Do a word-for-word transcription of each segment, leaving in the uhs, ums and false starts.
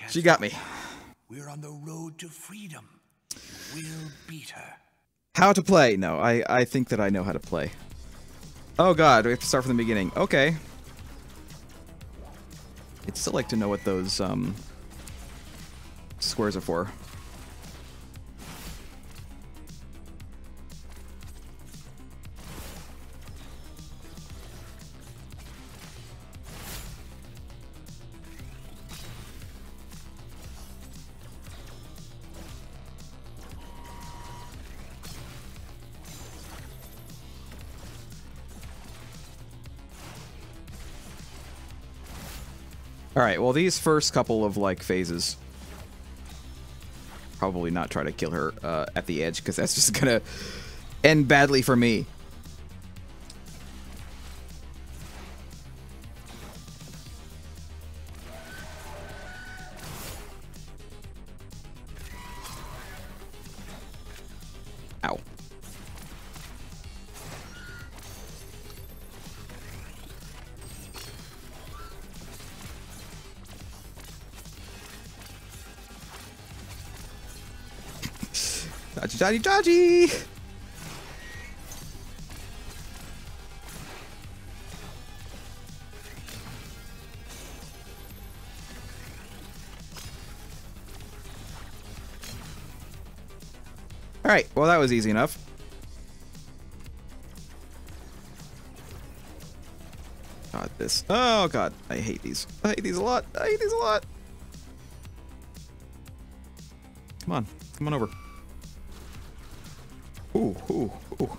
She got me. We're on the road to freedom. We'll beat her. How to play? No, I, I think that I know how to play. Oh god, we have to start from the beginning. Okay. I'd still like to know what those um, squares are for. Alright, well these first couple of, like, phases... Probably not try to kill her uh, at the edge, because that's just gonna end badly for me. Ow. Dodgy, dodgy, dodgy! Alright, well that was easy enough. God, this. Oh god, I hate these. I hate these a lot. I hate these a lot. Come on, come on over. Ooh, ooh, ooh.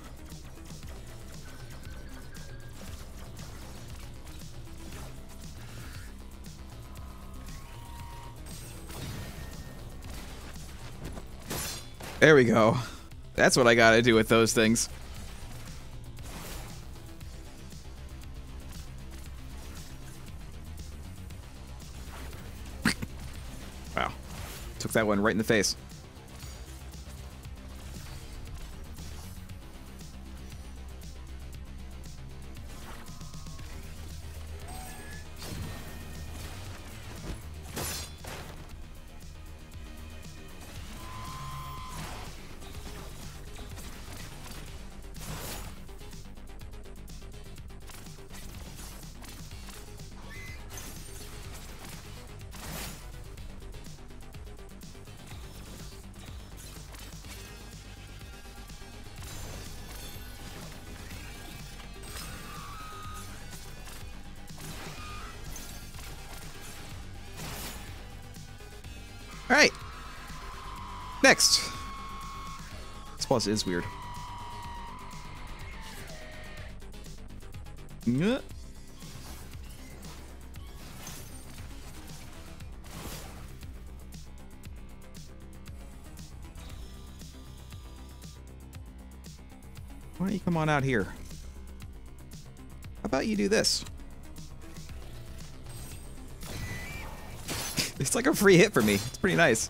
There we go. That's what I gotta do with those things. Wow. Took that one right in the face. Alright. Next. This boss is weird. Yeah. Why don't you come on out here? How about you do this? It's like a free hit for me. It's pretty nice.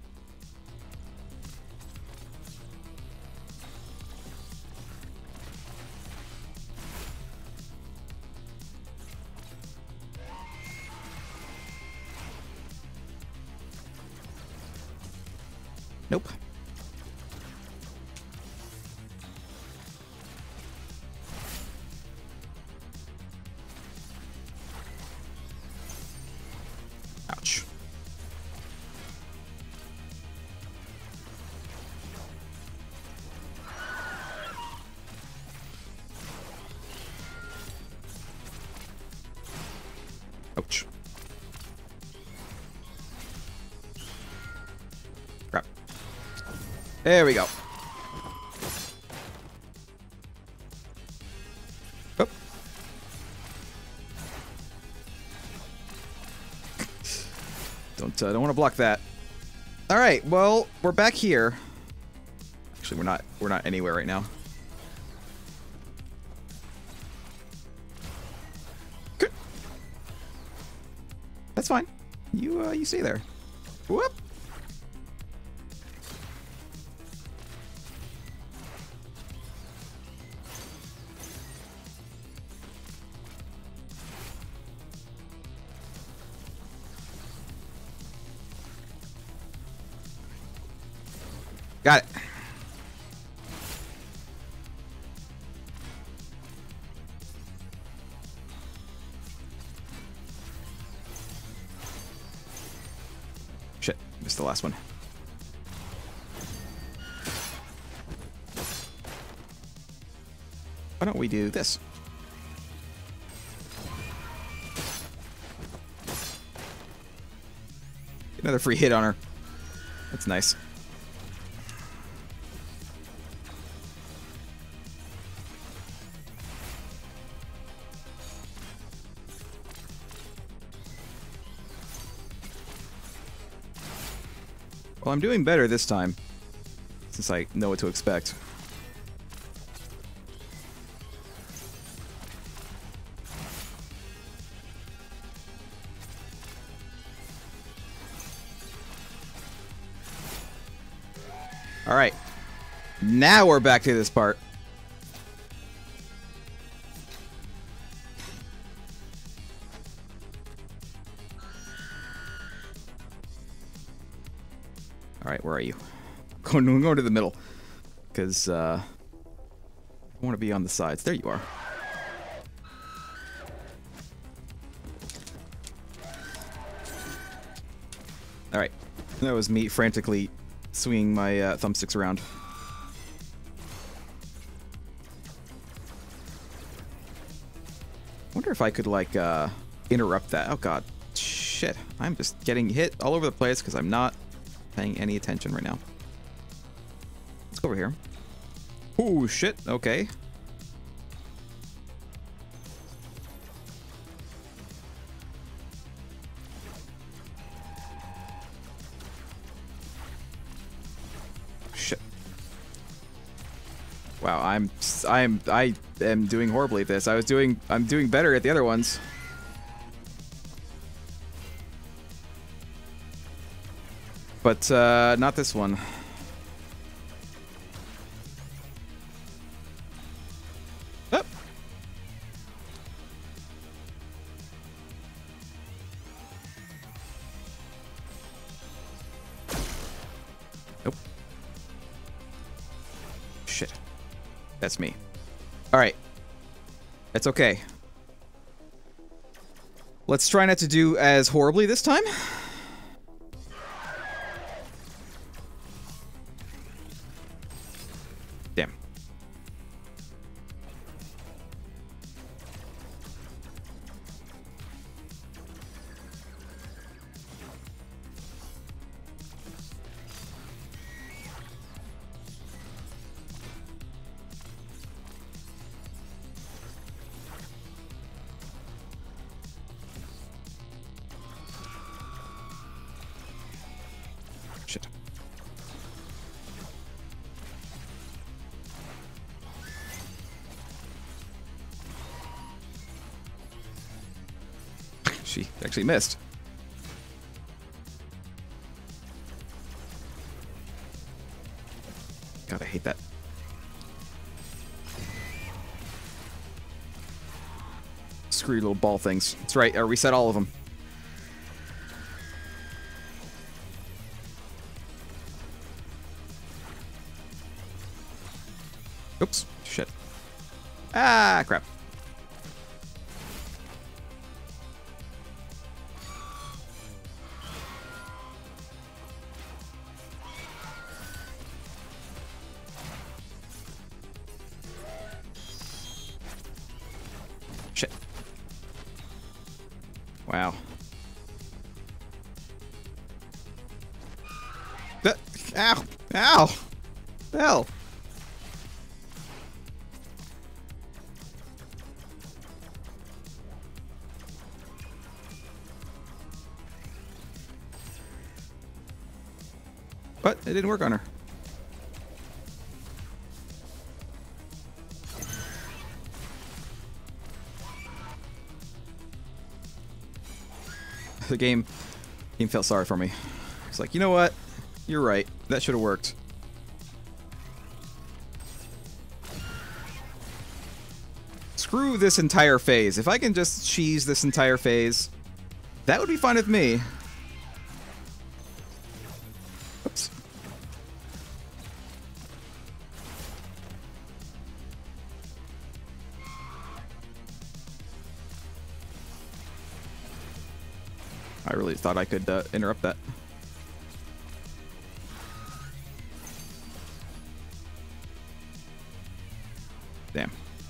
Nope. Ouch. Ouch. Crap. There we go. Oh. Don't uh, don't want to block that. All right. Well, we're back here. Actually, we're not. We're not anywhere right now. Good. That's fine. You uh, you stay there. Whoop. Got it. Shit, missed the last one. Why don't we do this? Another free hit on her. That's nice. Well, I'm doing better this time, since I know what to expect. All right, now we're back to this part. All right, where are you? Going, I'm going to the middle, because uh, I want to be on the sides. There you are. All right, that was me frantically swinging my uh, thumbsticks around. Wonder if I could like uh, interrupt that. Oh god, shit! I'm just getting hit all over the place because I'm not paying any attention right now. Let's go over here. Oh shit! Okay. Shit. Wow, I'm I'm I am doing horribly at this. I was doing I'm doing better at the other ones. But uh not this one. Oh. Nope. Shit. That's me. Alright. That's okay. Let's try not to do as horribly this time. Damn. Shit. She actually missed. God, I hate that. Screw little ball things. That's right, I reset all of them. Oops, shit. Ah, crap. Shit. Wow. Uh, ow! Ow! Hell! But it didn't work on her. The game, game felt sorry for me. It's like, you know what? You're right. That should have worked. Screw this entire phase. If I can just cheese this entire phase, that would be fine with me. Oops. I really thought I could uh, interrupt that. Damn.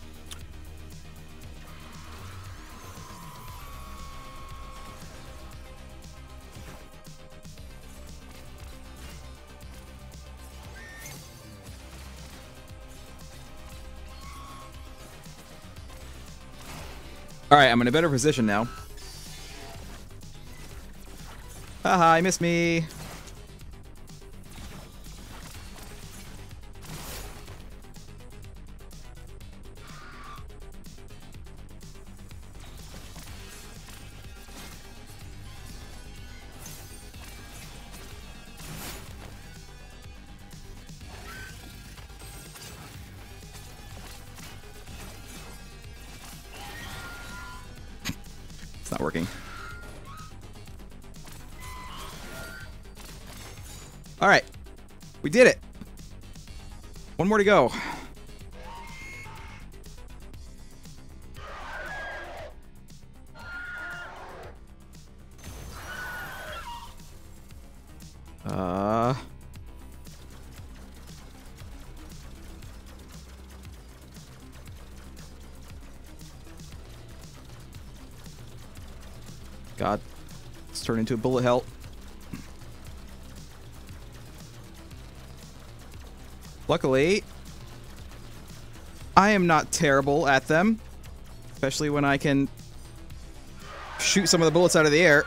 All right, I'm in a better position now. Haha, I missed me. It's not working. All right, we did it. One more to go. Uh... God, let's turn into a bullet hell. Luckily, I am not terrible at them, especially when I can shoot some of the bullets out of the air.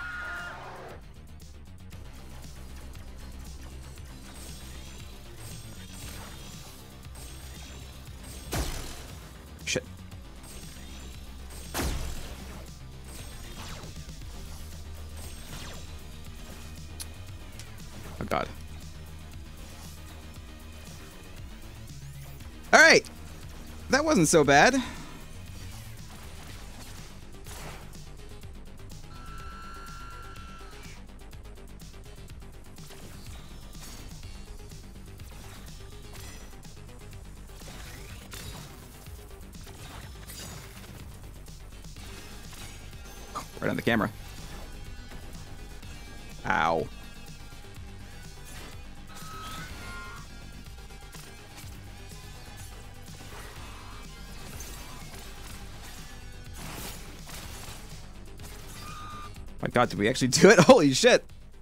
Shit. Oh, God. All right. That wasn't so bad. Right on the camera. Ow. My God, did we actually do it? Holy shit.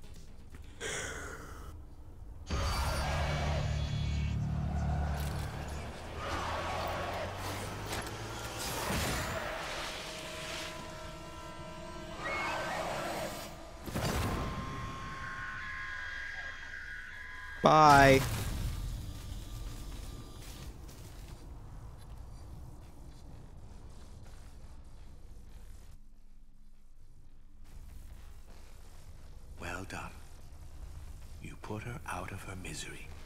Bye. Well done. You put her out of her misery.